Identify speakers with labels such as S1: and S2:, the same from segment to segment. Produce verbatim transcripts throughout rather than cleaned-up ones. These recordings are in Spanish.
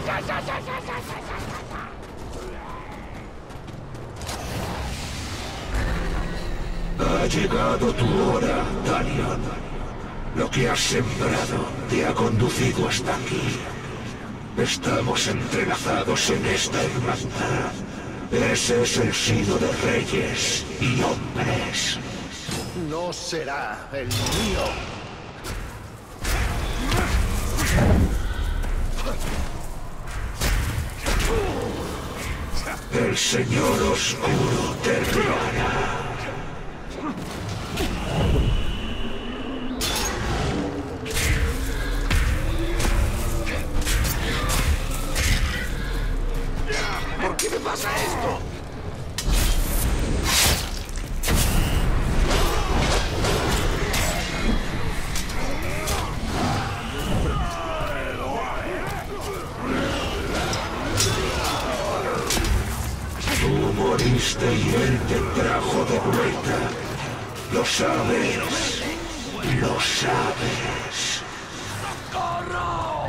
S1: Ha llegado tu hora, Dalion. Lo que has sembrado te ha conducido hasta aquí. Estamos entrelazados en esta hermandad. Ese es el sino de reyes y hombres.
S2: No será el mío.
S1: El Señor Oscuro te guiará.
S2: ¿Por qué me pasa esto?
S1: Tú moriste y él te trajo de vuelta. Lo sabes. Lo sabes.
S2: ¡Socorro!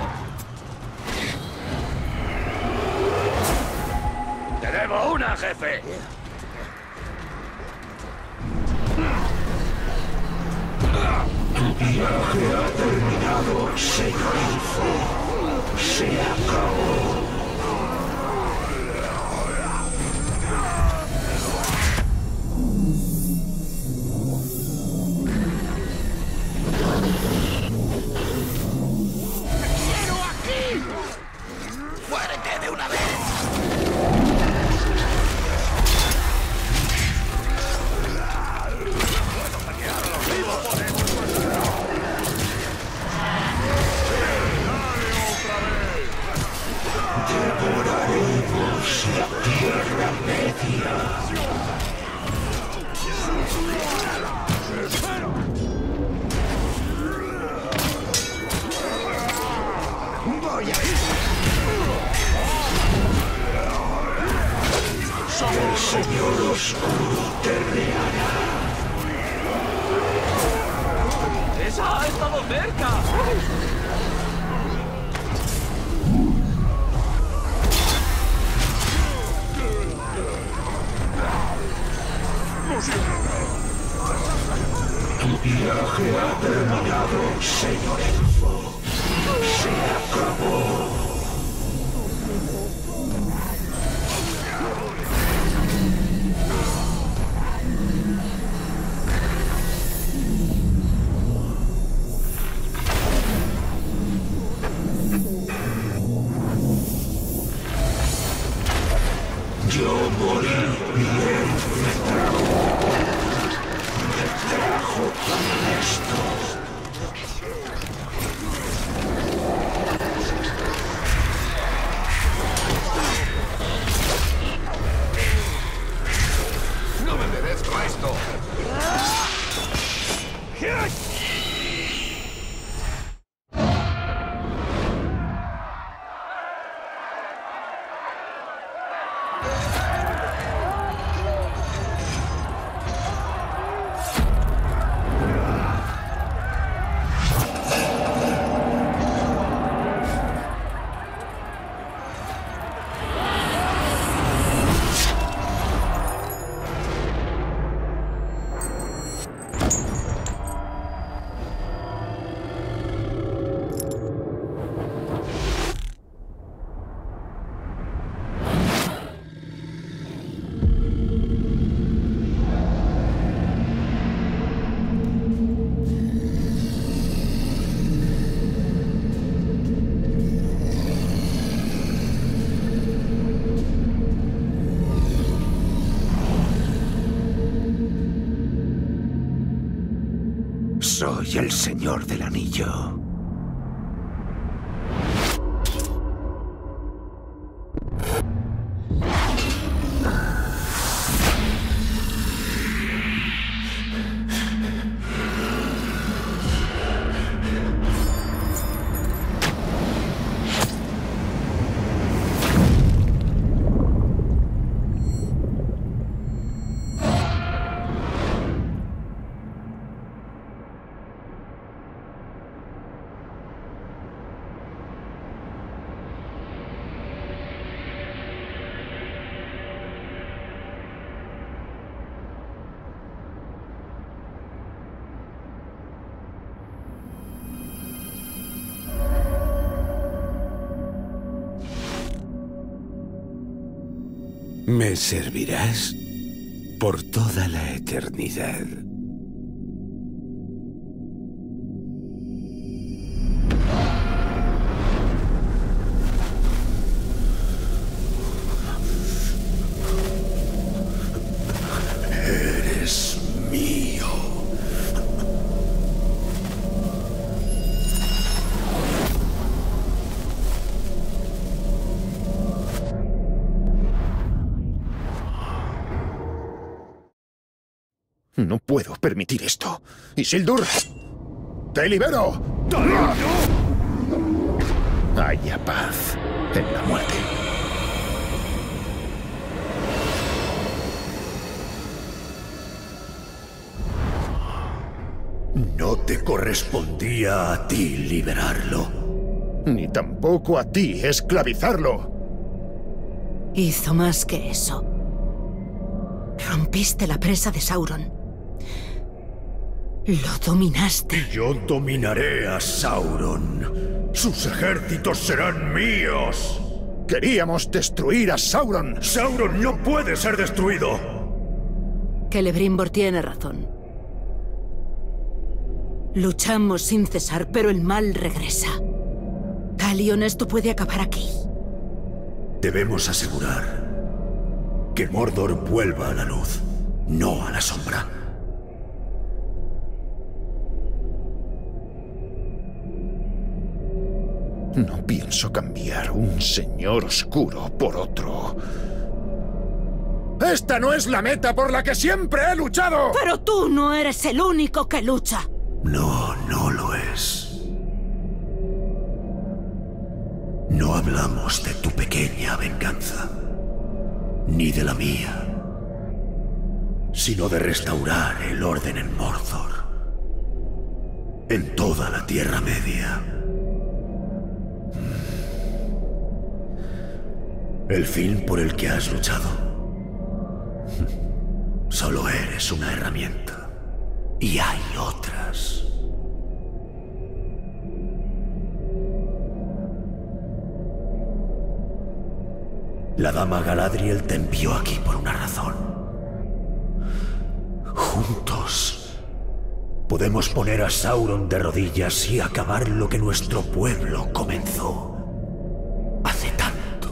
S2: ¡Te debo una, jefe!
S1: Tu viaje ha terminado, señor Elfo. Se acabó.
S2: ¡Quiero aquí! ¡Muérete de una vez!
S1: Devoraremos la Tierra Media.
S2: ¡Voy a ir!
S1: El Señor Oscuro te reará.
S3: ¡Esa ha estado cerca!
S1: Tu viaje ha terminado, señor Elfo. Se acabó. Yo morí y él me trajo. Me trajo para esto.
S2: ¡No me merezco esto!
S1: Soy el Señor del Anillo. Me servirás por toda la eternidad. Eres mío.
S4: No puedo permitir esto. Isildur, ¡te libero! Haya paz en la muerte.
S1: No te correspondía a ti liberarlo.
S4: Ni tampoco a ti esclavizarlo.
S5: Hizo más que eso. Rompiste la presa de Sauron. Lo dominaste.
S1: Yo dominaré a Sauron. Sus ejércitos serán míos.
S4: Queríamos destruir a Sauron.
S1: Sauron no puede ser destruido.
S5: Celebrimbor tiene razón. Luchamos sin cesar, pero el mal regresa. Talion, esto puede acabar aquí.
S1: Debemos asegurar que Mordor vuelva a la luz, no a la sombra.
S4: No pienso cambiar un señor oscuro por otro. ¡Esta no es la meta por la que siempre he luchado!
S5: Pero tú no eres el único que lucha.
S1: No, no lo es. No hablamos de tu pequeña venganza, ni de la mía, sino de restaurar el orden en Mordor, en toda la Tierra Media. El fin por el que has luchado. Solo eres una herramienta. Y hay otras. La dama Galadriel te envió aquí por una razón. Juntos podemos poner a Sauron de rodillas y acabar lo que nuestro pueblo comenzó hace tanto.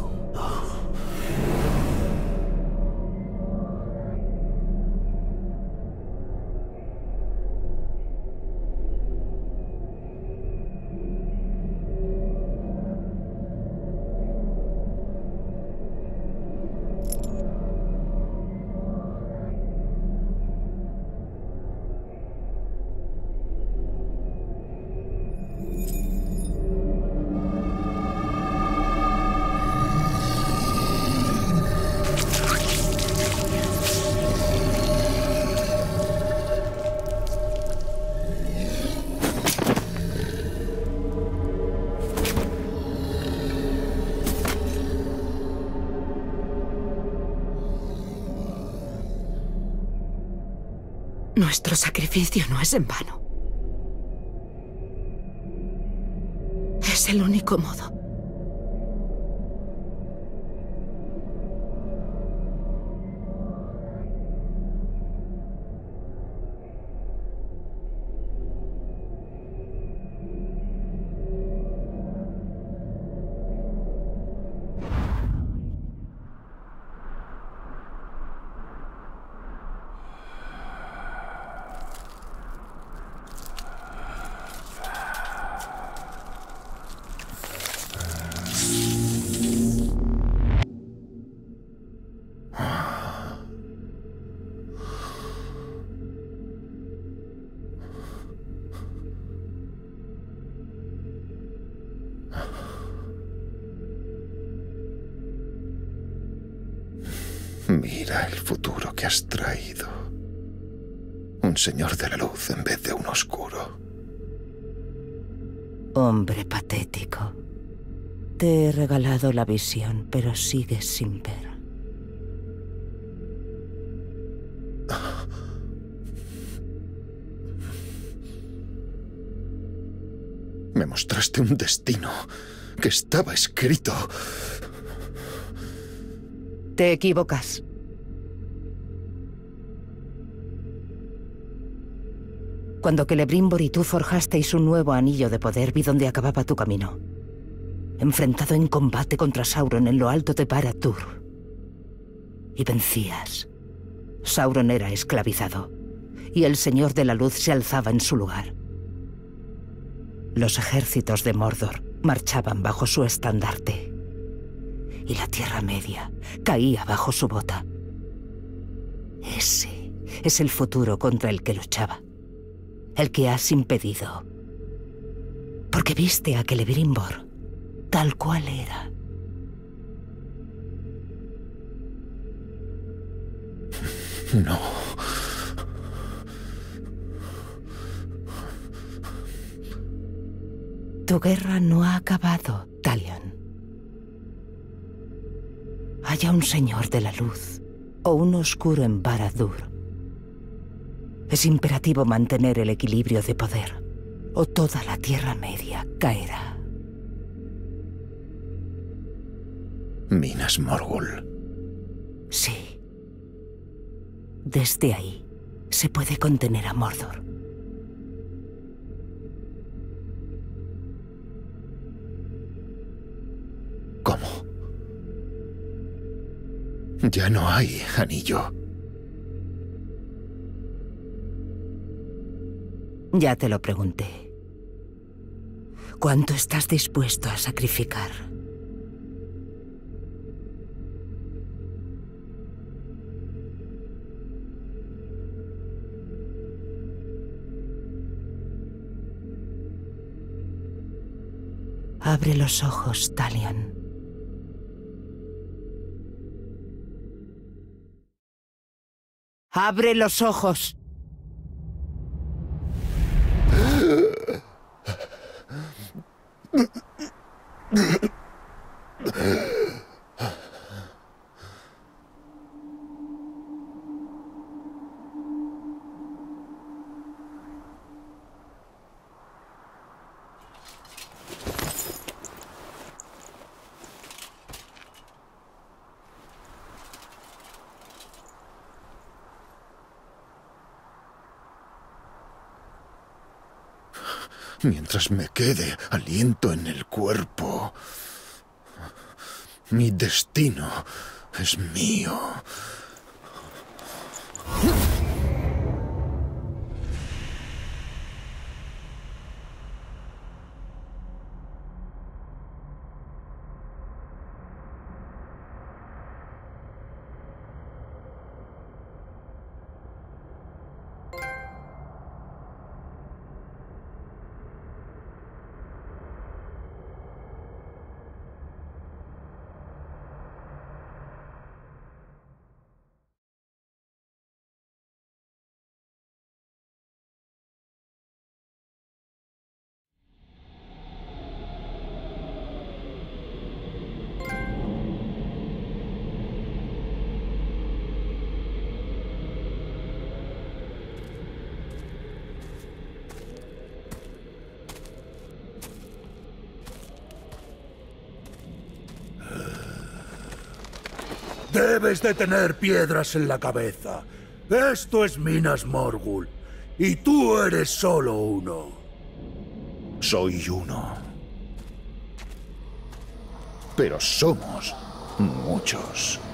S5: Nuestro sacrificio no es en vano. Es el único modo.
S4: Mira el futuro que has traído. Un señor de la luz en vez de un oscuro.
S5: Hombre patético. Te he regalado la visión, pero sigues sin ver.
S4: Me mostraste un destino que estaba escrito.
S5: Te equivocas. Cuando Celebrimbor y tú forjasteis un nuevo anillo de poder, vi dónde acababa tu camino. Enfrentado en combate contra Sauron en lo alto de Barad-dûr. Y vencías. Sauron era esclavizado, y el Señor de la Luz se alzaba en su lugar. Los ejércitos de Mordor marchaban bajo su estandarte, y la Tierra Media caía bajo su bota. Ese es el futuro contra el que luchaba, el que has impedido, porque viste a Celebrimbor tal cual era.
S4: No.
S5: Tu guerra no ha acabado, Talion. Haya un Señor de la Luz o un oscuro en Barad-dûr. Es imperativo mantener el equilibrio de poder, o toda la Tierra Media caerá.
S4: Minas Morgul.
S5: Sí. Desde ahí se puede contener a Mordor.
S4: ¿Cómo? Ya no hay anillo.
S5: Ya te lo pregunté. ¿Cuánto estás dispuesto a sacrificar? Abre los ojos, Talion. ¡Abre los ojos!
S4: Mientras me quede aliento en el cuerpo, mi destino es mío.
S1: Debes de tener piedras en la cabeza. Esto es Minas Morgul. Y tú eres solo uno.
S4: Soy uno. Pero somos muchos.